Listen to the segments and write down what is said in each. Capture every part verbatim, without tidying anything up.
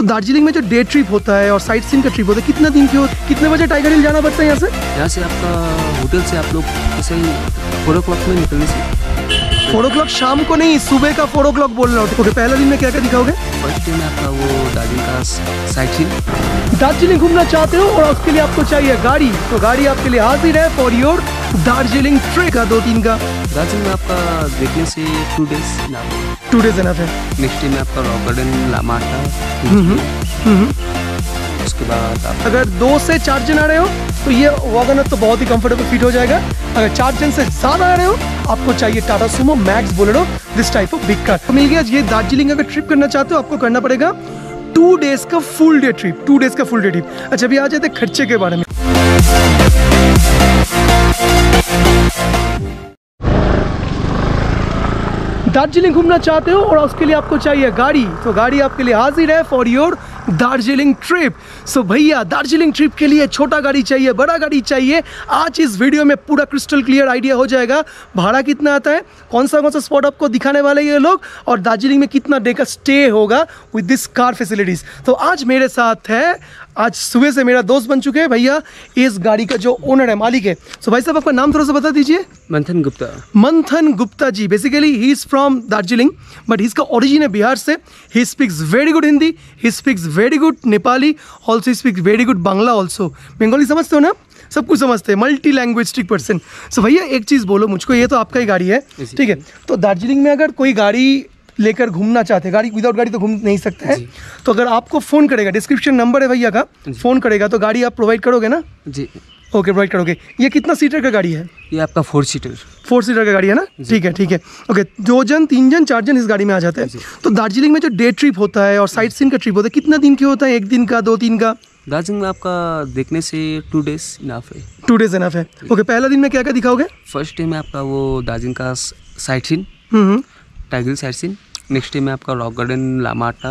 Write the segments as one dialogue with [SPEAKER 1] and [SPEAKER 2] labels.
[SPEAKER 1] दार्जिलिंग में जो day trip होता है और साइट सीन का ट्रिप होता है, कितना दिन की हो, कितने बजे टाइगर हिल जाना पड़ता है यहाँ से?
[SPEAKER 2] यहाँ से आपका होटल से आप लोग ऐसे ही फोर ओ क्लॉक में निकलने से।
[SPEAKER 1] फोर ओ क्लॉक शाम को नहीं, सुबह का फोर ओ क्लॉक बोल रहा हूँ। ओके, पहला दिन में क्या क्या दिखाओगे?
[SPEAKER 2] फर्स्ट डे में आपका वो दार्जिलिंग का साइट सीन।
[SPEAKER 1] दार्जिलिंग घूमना चाहते हो और उसके लिए आपको चाहिए गाड़ी, तो गाड़ी आपके लिए हाजिर है फॉर योर दार्जिलिंग ट्रिप का दो तीन का।
[SPEAKER 2] दार्जिलिंग में आपका देखने से टू डेज ना
[SPEAKER 1] टू डेज एनफ है।
[SPEAKER 2] नेक्स्ट डे में आपका रॉक गार्डन लामाटा। उसके बाद आप
[SPEAKER 1] अगर दो से चार जन आ रहे हो तो ये वैगनर तो बहुत ही कंफर्टेबल फिट हो जाएगा। अगर चार जन से ज्यादा आ रहे हो आपको चाहिए Tata Sumo Max Bolero, this type of big car मिल गया। ये दार्जिलिंग अगर ट्रिप करना चाहते हो आपको करना पड़ेगा टू डेज का full day trip, two days का फुल डे ट्रिप। अच्छा, अभी आ जाते हैं खर्चे के बारे में। दार्जिलिंग घूमना चाहते हो और उसके लिए आपको चाहिए गाड़ी, तो गाड़ी आपके लिए हाजिर है for your Darjeeling trip. So भैया दार्जिलिंग ट्रिप के लिए छोटा गाड़ी चाहिए, बड़ा गाड़ी चाहिए, आज इस वीडियो में पूरा क्रिस्टल क्लियर आइडिया हो जाएगा। भाड़ा कितना आता है, कौन सा कौन सा स्पॉट आपको दिखाने वाले ये लोग, और दार्जिलिंग में कितना डे का स्टे होगा विद दिस कार फैसिलिटीज। तो आज मेरे साथ है, आज सुबह से मेरा दोस्त बन चुके हैं भैया, इस गाड़ी का जो ओनर है, मालिक है। सो भाई साहब आपका नाम थोड़ा सा बता दीजिए।
[SPEAKER 2] Manthan Gupta.
[SPEAKER 1] Manthan Gupta ji, basically he is from Darjeeling but इसका ओरिजिन है बिहार से। He speaks very good Hindi, he speaks very good Nepali, also speaks very good Bangla also. Bengali समझते हो ना, सब कुछ समझते हैं, मल्टी लैंग्वेजिस्टिक पर्सन। सो भैया एक चीज़ बोलो मुझको, ये तो आपका ही गाड़ी है, ठीक है, तो दार्जिलिंग में अगर कोई गाड़ी लेकर घूमना चाहते हैं, गाड़ी विदाउट गाड़ी तो घूम नहीं सकते हैं, तो अगर आपको फ़ोन करेगा, डिस्क्रिप्शन नंबर है भैया का, फ़ोन करेगा तो गाड़ी आप प्रोवाइड करोगे ना?
[SPEAKER 2] जी
[SPEAKER 1] ओके, प्रोवाइड करोगे। ये कितना सीटर का गाड़ी है?
[SPEAKER 2] ये आपका फोर सीटर
[SPEAKER 1] फोर सीटर का गाड़ी है ना, ठीक है ठीक है। ओके, दो जन तीन जन चार जन इस गाड़ी में आ जाते हैं। तो दार्जिलिंग में जो डे ट्रिप होता है और साइट सीन का ट्रिप होता है, कितना दिन की होता है, एक दिन का, दो तीन का?
[SPEAKER 2] दार्जिलिंग में आपका देखने से टू डेज इनफ है।
[SPEAKER 1] Two days enough okay. ओके, पहला दिन में क्या क्या दिखाओगे?
[SPEAKER 2] फर्स्ट डे में आपका वो दार्जिलिंग का sight seen, Tiger Hill sight seen. Next day में आपका रॉक गार्डन लामाटा,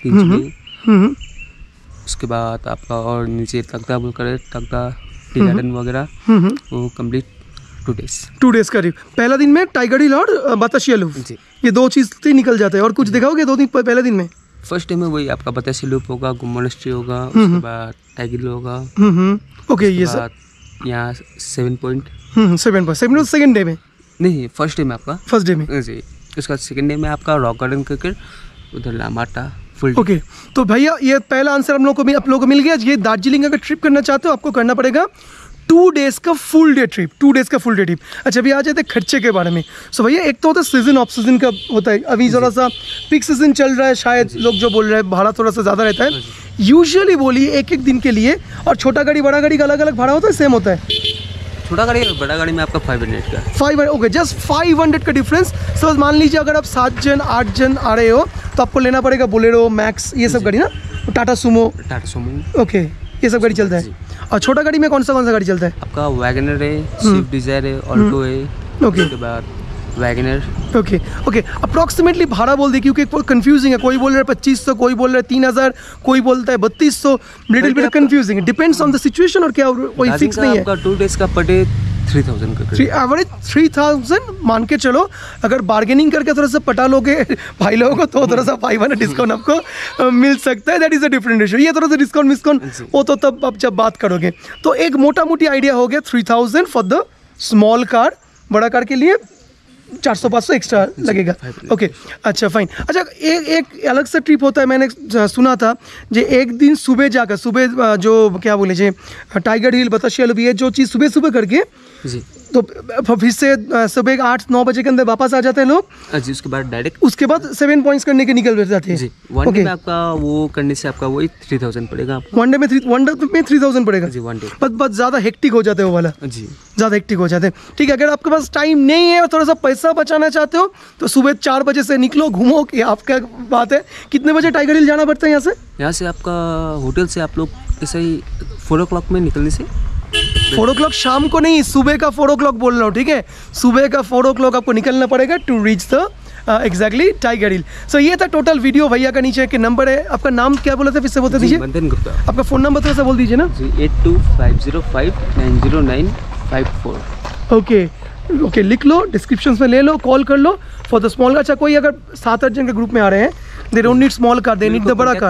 [SPEAKER 2] उसके बाद आपका और नीचे तगदा बोलकर तगदा टी गार्डन वगैरह, वो complete two days
[SPEAKER 1] two days का ट्रिप। पहला दिन में टाइगर हिल और बतासिया लूप, ये दो चीज़ से निकल जाते हैं। और कुछ दिखाओगे दो दिन पहले दिन में?
[SPEAKER 2] फर्स्ट डे में वही आपका बतासिया लूप होगा, गुम्मनस्ट्री होगा, उसके बाद टाइगर हिल होगा।
[SPEAKER 1] ओके, ये सब
[SPEAKER 2] यहाँ seven point
[SPEAKER 1] seven point seven second day में
[SPEAKER 2] नहीं, फर्स्ट डे में आपका
[SPEAKER 1] फर्स्ट डे में
[SPEAKER 2] जी। उसके बाद सेकेंड डे में आपका रॉक गार्डन करके उधर लामाटा फुल।
[SPEAKER 1] ओके, तो भैया ये पहला आंसर हम लोग को आप लोगों को मिल गया। ये दार्जिलिंग अगर ट्रिप करना चाहते हो आपको करना पड़ेगा टू डेज का full day trip, two days का फुल डे ट्रिप। अच्छा, अभी आ जाते हैं खर्चे के बारे में। सो भैया एक तो होता है सीजन, ऑफ सीजन का होता है, अभी थोड़ा सा पिक सीजन चल रहा है, शायद लोग जो बोल रहे हैं भाड़ा थोड़ा सा ज़्यादा रहता है। यूजुअली बोलिए एक एक दिन के लिए, और छोटा गाड़ी बड़ा गाड़ी का अलग अलग भाड़ा होता है, सेम होता है?
[SPEAKER 2] छोटा गाड़ी और बड़ा गाड़ी में आपका फाइव हंड्रेड का
[SPEAKER 1] five hundred okay, just five hundred का डिफरेंस। सो मान लीजिए अगर आप सात जन आठ जन आ रहे हो तो आपको लेना पड़ेगा बोलेरो, मैक्स, ये सब गाड़ी ना, Tata Sumo.
[SPEAKER 2] Tata Sumo
[SPEAKER 1] okay, ये सब गाड़ी चलता है। और छोटा गाड़ी में कौन सा कौन सा गाड़ी चलता है?
[SPEAKER 2] आपका वैगनर है, स्विफ्ट डिजायर है, ऑल्टो है।
[SPEAKER 1] ओके,
[SPEAKER 2] उसके बाद वैगनर।
[SPEAKER 1] ओके ओके, अप्रॉक्सीमेटली भाड़ा बोल दे, क्योंकि कंफ्यूजिंग है, कोई बोल रहा है पच्चीस सौ, कोई बोल रहा है तीन हज़ार, कोई बोलता है बत्तीस सौ, little bit confusing, depends on the situation. और क्या कोई फिक्स नहीं है?
[SPEAKER 2] आपका टू डेज का पर डे थ्री थाउजेंड का,
[SPEAKER 1] थ्री एवरेज थ्री थाउजेंड मान के चलो। अगर बार्गेनिंग करके थोड़ा सा पटा लोगे भाई लोगों को तो थोड़ा सा फाइव हंड्रेड डिस्काउंट आपको मिल सकता है। That is a different ratio. ये थोड़ा सा डिस्काउंट मिस्काउंट वो तो तब आप जब बात करोगे। तो एक मोटा मोटी आइडिया हो गया, three thousand for the small car, बड़ा कार के लिए चार सौ पाँच सौ एक्स्ट्रा लगेगा। ओके, अच्छा फाइन। अच्छा, एक एक अलग सा ट्रिप होता है, मैंने सुना था, जो एक दिन सुबह जाकर, सुबह जो क्या बोले जे टाइगर हिल, बतासिया लूप, ये जो चीज़ सुबह सुबह करके जी, तो फिर से सुबह आठ नौ बजे के अंदर वापस आ जाते हैं लोग
[SPEAKER 2] जी। उसके बाद डायरेक्ट
[SPEAKER 1] उसके बाद सेवन पॉइंट्स करने के निकल जाते हैं
[SPEAKER 2] जी। वन डे में आपका वो करने से आपका वही थ्री थाउजेंड पड़ेगा।
[SPEAKER 1] वन डे में थ्री वन डे में थ्री थाउजेंड पड़ेगा
[SPEAKER 2] जी, वन डे।
[SPEAKER 1] बस बस ज़्यादा हेक्टिक हो जाते हो वाला
[SPEAKER 2] जी,
[SPEAKER 1] ज़्यादा हेक्टिक हो जाते हैं। ठीक है, अगर आपके पास टाइम नहीं है और थोड़ा सा पैसा बचाना चाहते हो तो सुबह चार बजे से निकलो, घूमो, कि आपका बात है। कितने बजे टाइगर हिल जाना पड़ता है यहाँ से?
[SPEAKER 2] यहाँ से आपका होटल से आप लोग ऐसे ही फोर ओ क्लॉक में निकलने से।
[SPEAKER 1] फोर ओ क्लॉक शाम को नहीं, सुबह का फोर ओ क्लॉक बोल रहा हूँ, ठीक है, सुबह का फोर ओ क्लॉक आपको निकलना पड़ेगा to reach the exactly Tiger Hill. So ये था टोटल वीडियो। भैया का नीचे के नंबर है। आपका नाम क्या बोला था, फिर से बता दीजिए?
[SPEAKER 2] मंथन गुप्ता।
[SPEAKER 1] आपका फ़ोन नंबर थोड़ा सा बोल दीजिए ना
[SPEAKER 2] जी। Eight two five zero five nine zero nine five four.
[SPEAKER 1] Okay okay, लिख लो, डिस्क्रिप्शन में ले लो, कॉल कर लो फॉर द स्मॉल। अच्छा, कोई अगर सात आठ जन के ग्रुप में आ रहे हैं, they don't need small car, they need the बड़ा कार।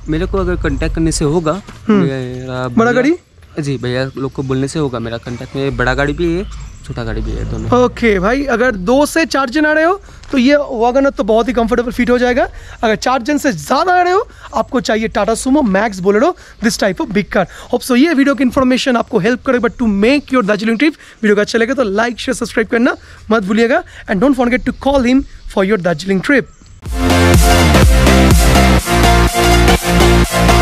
[SPEAKER 2] मेरे को अगर कांटेक्ट करने से होगा, मेरा
[SPEAKER 1] बड़ा गाड़ी?
[SPEAKER 2] जी भैया लोग को बोलने से होगा, मेरा कांटेक्ट में बड़ा गाड़ी भी है, छोटा गाड़ी भी है, दोनों।
[SPEAKER 1] ओके okay, भाई अगर दो से चार जन आ रहे हो तो ये वैगनर तो बहुत ही कंफर्टेबल फिट हो जाएगा। अगर चार जन से ज़्यादा आ रहे हो, आपको चाहिए Tata Sumo, Max, Bolero, this type of big car. Hope so ये वीडियो की इन्फॉर्मेशन आपको हेल्प करे but to make your Darjeeling trip. Video का अच्छा लगे तो लाइक शेयर सब्सक्राइब करना मत भूलिएगा and don't forget to call him for your Darjeeling trip.